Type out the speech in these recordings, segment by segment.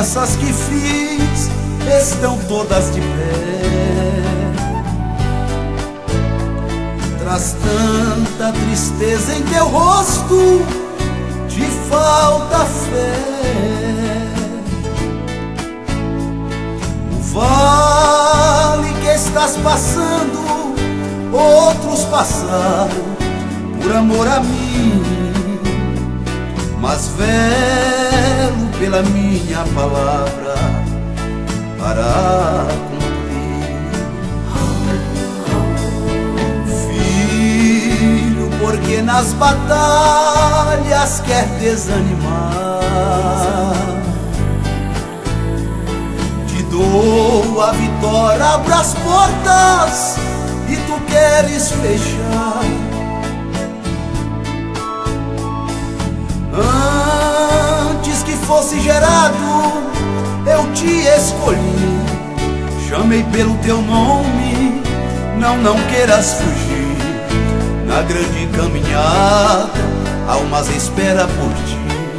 promessas que fiz estão todas de pé. Traz tanta tristeza em teu rosto, te falta fé. O vale que estás passando, outros passaram por amor a mim, mas velo pela minha palavra para cumprir. Filho, porque nas batalhas quer desanimar, te dou a vitória, abro as portas e tu queres fechar. Antes que fosse gerado, eu te escolhi, chamei pelo teu nome, não queiras fugir. Na grande caminhada, almas espera por ti.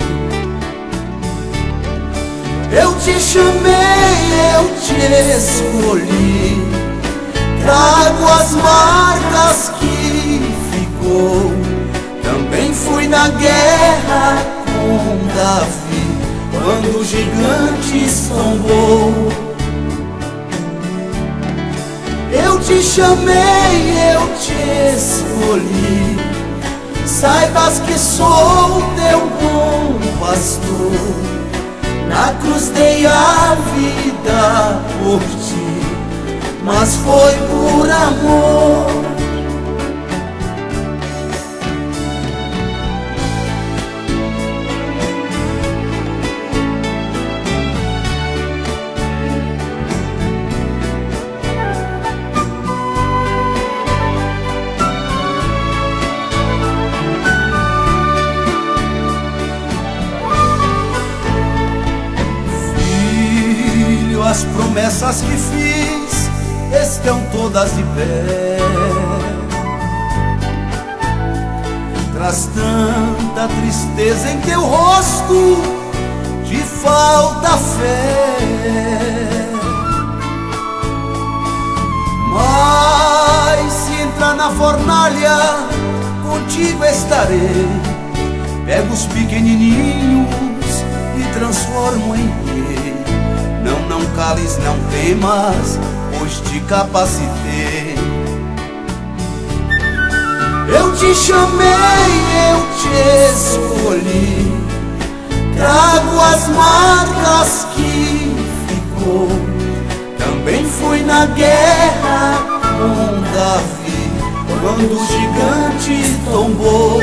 Eu te chamei, eu te escolhi, trago as marcas que ficou. Também fui na guerra com Davi, quando o gigante tombou. Eu te chamei, eu te escolhi, saibas que sou teu bom pastor. Na cruz dei a vida por ti, mas foi por amor. As promessas que fiz estão todas de pé. Traz tanta tristeza em teu rosto, te falta fé. Mas se entrar na fornalha, contigo estarei. Pego os pequenininhos e transformo em rei. Não cales, não temas, pois te capacitei. Eu te chamei, eu te escolhi, trago as marcas que ficou. Também fui na guerra com Davi, quando o gigante tombou.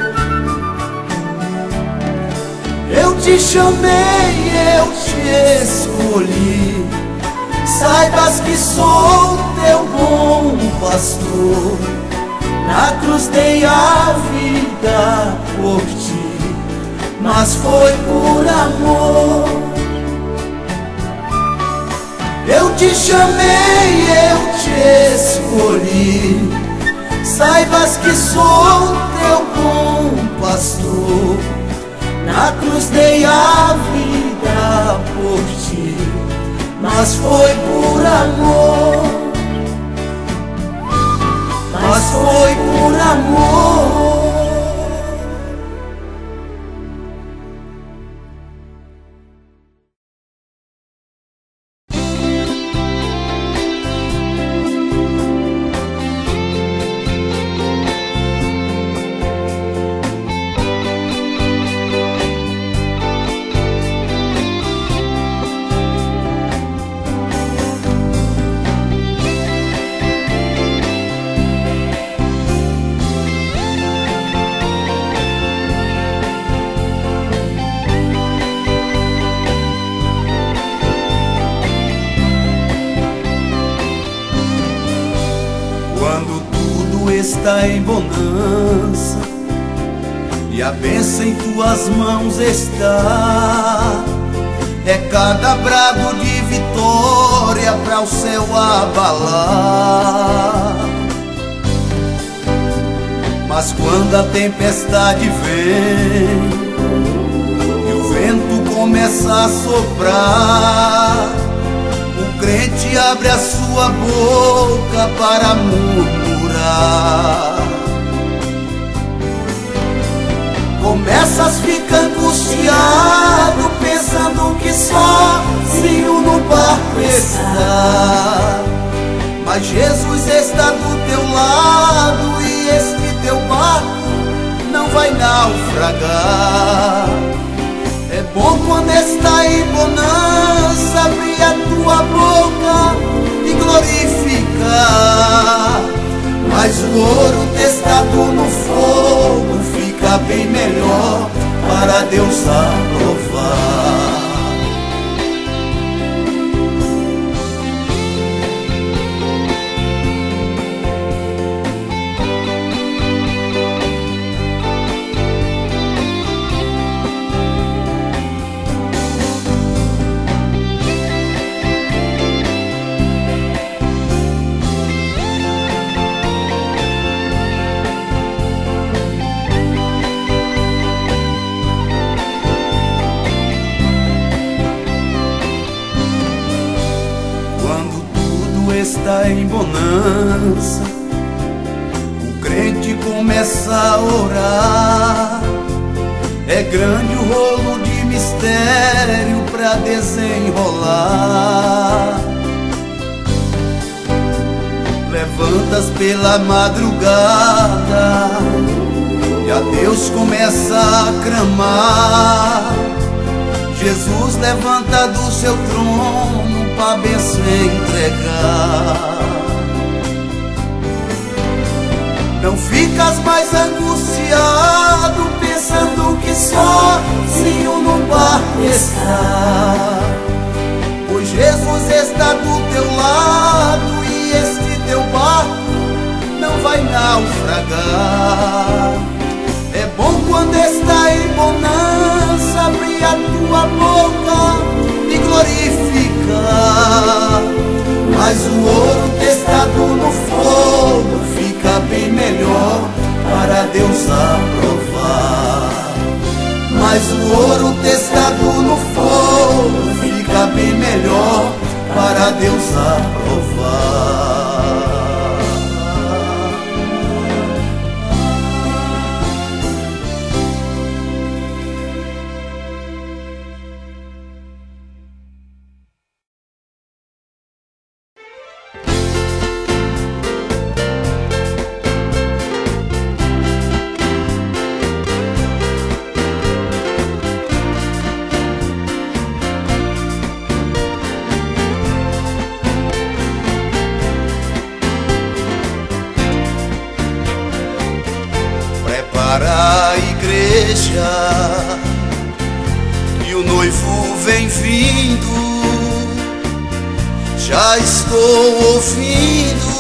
Eu te chamei, eu te escolhi, saibas que sou teu bom pastor. Na cruz dei a vida por ti, mas foi por amor. Eu te chamei, eu te escolhi, saibas que sou teu bom pastor. Na cruz dei a vida por ti, mas foi por amor. Mas foi por amor. Está em bonança e a bênção em tuas mãos está. É cada brado de vitória para o céu abalar. Mas quando a tempestade vem e o vento com começa a soprar, o crente abre a sua boca para murmurar. Começas a ficar angustiado, pensando que sozinho no barco está. Mas Jesus está do teu lado e este teu barco não vai naufragar. É bom quando está em bonança abrir a tua boca e glorificar. Mas o ouro testado no fogo fica bem melhor para Deus aprovar. Está em bonança, o crente começa a orar. É grande o rolo de mistério pra desenrolar. Levantas pela madrugada e a Deus começa a clamar. Jesus levanta do seu trono pra bênção entregar. Não ficas mais angustiado, pensando que sozinho no barco está. Pois Jesus está do teu lado e este teu barco não vai naufragar. É bom quando está em bonança abrir a tua boca e glorificar. Mas o ouro testado no fogo fica bem melhor para Deus aprovar. Mas o ouro testado no fogo fica bem melhor para Deus aprovar. Para a igreja e o noivo vem vindo, já estou ouvindo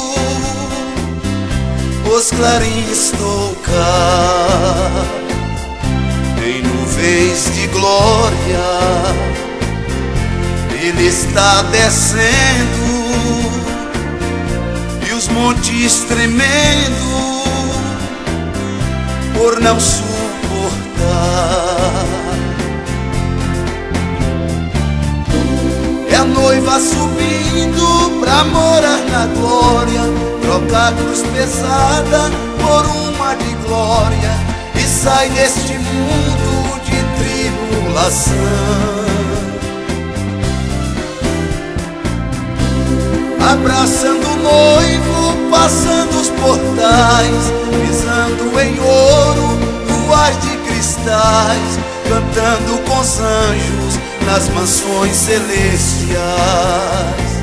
os clarins tocar. Em nuvens de glória Ele está descendo e os montes tremendo por não suportar. É a noiva subindo pra morar na glória, troca a cruz pesada por uma de glória e sai deste mundo de tribulação. Abraçando o noivo, passando os portais, pisando em ouro, ruas de cristais, cantando com os anjos nas mansões celestiais.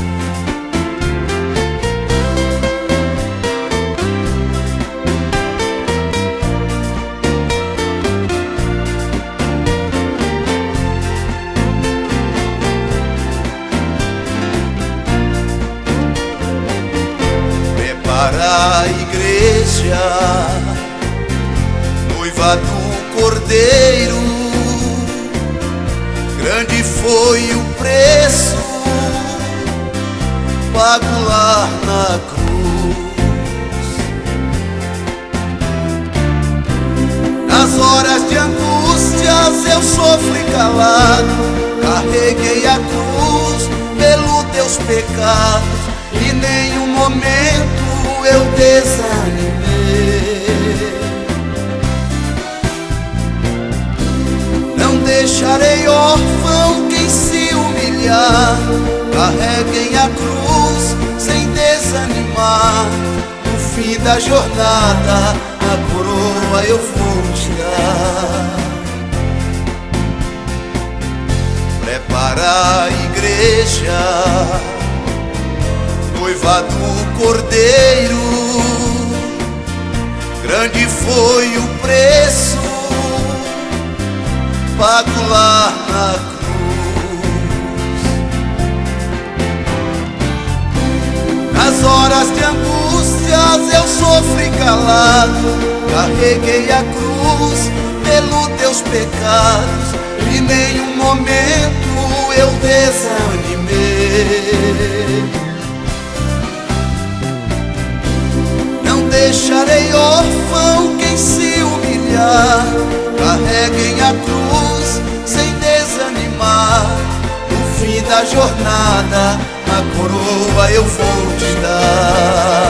Para a igreja, noiva do Cordeiro, grande foi o preço pago lá na cruz. Nas horas de angústia angústias eu sofri calado, carreguei a cruz pelos teus pecados, e nenhum momento eu desanimei. Não deixarei órfão quem se humilhar, carreguem a cruz sem desanimar. No fim da jornada a coroa eu vou te dar. Prepara a igreja, noiva do Cordeiro, grande foi o preço pago lá na cruz. Nas horas de angústias eu sofri calado, carreguei a cruz pelos teus pecados, e nenhum momento eu desanimei. Não deixarei órfão quem se humilhar, carreguem a cruz sem desanimar. No fim da jornada a coroa eu vou te dar.